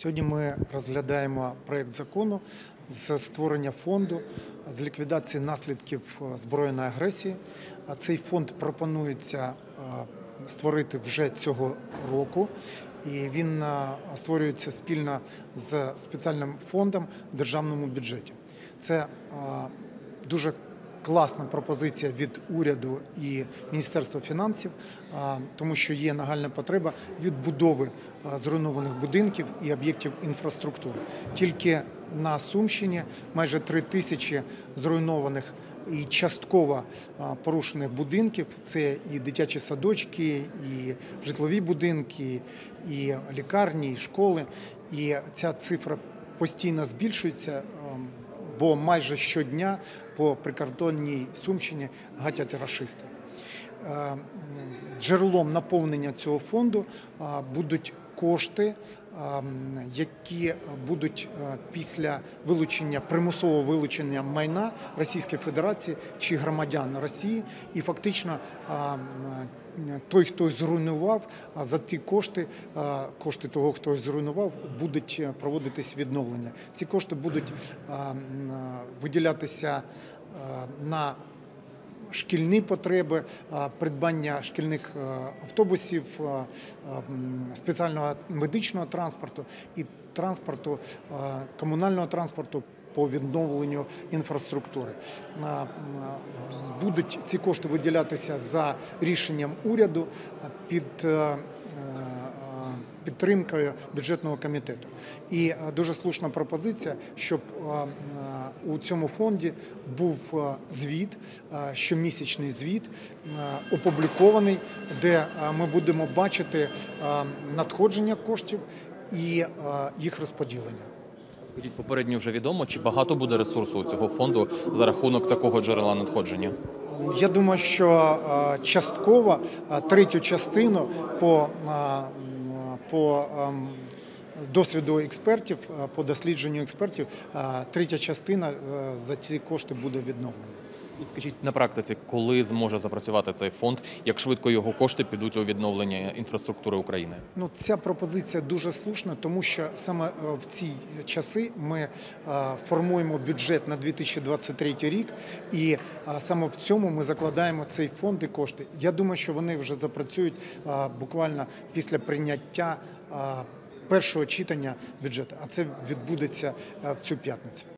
Сьогодні ми розглядаємо проєкт закону з створення фонду з ліквідації наслідків збройної агресії. Цей фонд пропонується створити вже цього року, і він створюється спільно з спеціальним фондом в державному бюджеті. Це дуже класна пропозиція від уряду і Міністерства фінансів, тому що є нагальна потреба відбудови зруйнованих будинків і об'єктів інфраструктури. Тільки на Сумщині майже 3 тисячі зруйнованих і частково порушених будинків. Це і дитячі садочки, і житлові будинки, і лікарні, і школи. І ця цифра постійно збільшується, бо майже щодня по прикордонній Сумщині гатять рашисти. Джерелом наповнення цього фонду будуть кошти, які будуть після примусового вилучення майна Російської Федерації чи громадян Росії. І фактично той, хто зруйнував, за ті кошти того, хто зруйнував, будуть проводитись відновлення. Ці кошти будуть виділятися на шкільні потреби, придбання шкільних автобусів, спеціального медичного транспорту і комунального транспорту по відновленню інфраструктури. Будуть ці кошти виділятися за рішенням уряду під підтримкою бюджетного комітету. І дуже слушна пропозиція, щоб у цьому фонді був звіт, щомісячний звіт, опублікований, де ми будемо бачити надходження коштів і їх розподілення. Скажіть, попередньо вже відомо, чи багато буде ресурсу у цього фонду за рахунок такого джерела надходження? Я думаю, що частково третю частину по досвіду експертів, по дослідженню експертів, третя частина за ці кошти буде відновлена. І скажіть, на практиці, коли зможе запрацювати цей фонд, як швидко його кошти підуть у відновлення інфраструктури України? Ця пропозиція дуже слушна, тому що саме в ці часи ми формуємо бюджет на 2023 рік, і саме в цьому ми закладаємо цей фонд і кошти. Я думаю, що вони вже запрацюють буквально після прийняття першого читання бюджету, а це відбудеться в цю п'ятницю.